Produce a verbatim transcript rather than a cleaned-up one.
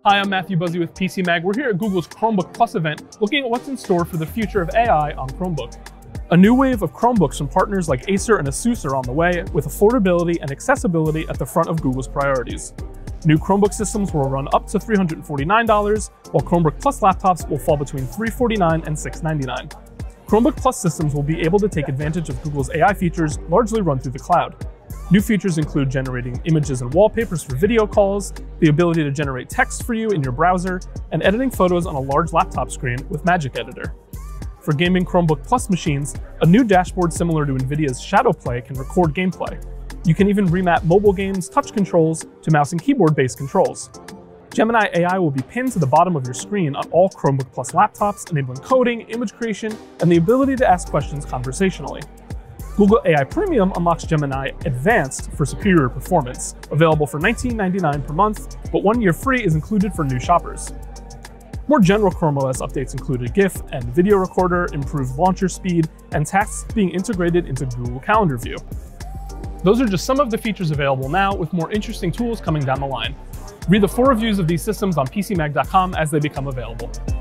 Hi, I'm Matthew Buzzy with P C Mag. We're here at Google's Chromebook Plus event, looking at what's in store for the future of A I on Chromebook. A new wave of Chromebooks from partners like Acer and Asus are on the way, with affordability and accessibility at the front of Google's priorities. New Chromebook systems will run up to three hundred forty-nine dollars, while Chromebook Plus laptops will fall between three hundred forty-nine dollars and six hundred ninety-nine dollars. Chromebook Plus systems will be able to take advantage of Google's A I features, largely run through the cloud. New features include generating images and wallpapers for video calls, the ability to generate text for you in your browser, and editing photos on a large laptop screen with Magic Editor. For gaming Chromebook Plus machines, a new dashboard similar to NVIDIA's ShadowPlay can record gameplay. You can even remap mobile games' touch controls to mouse and keyboard-based controls. Gemini A I will be pinned to the bottom of your screen on all Chromebook Plus laptops, enabling coding, image creation, and the ability to ask questions conversationally. Google A I Premium unlocks Gemini Advanced for superior performance, available for nineteen ninety-nine dollars per month, but one year free is included for new shoppers. More general Chrome O S updates include a GIF and video recorder, improved launcher speed, and tasks being integrated into Google Calendar View. Those are just some of the features available now, with more interesting tools coming down the line. Read the full reviews of these systems on P C mag dot com as they become available.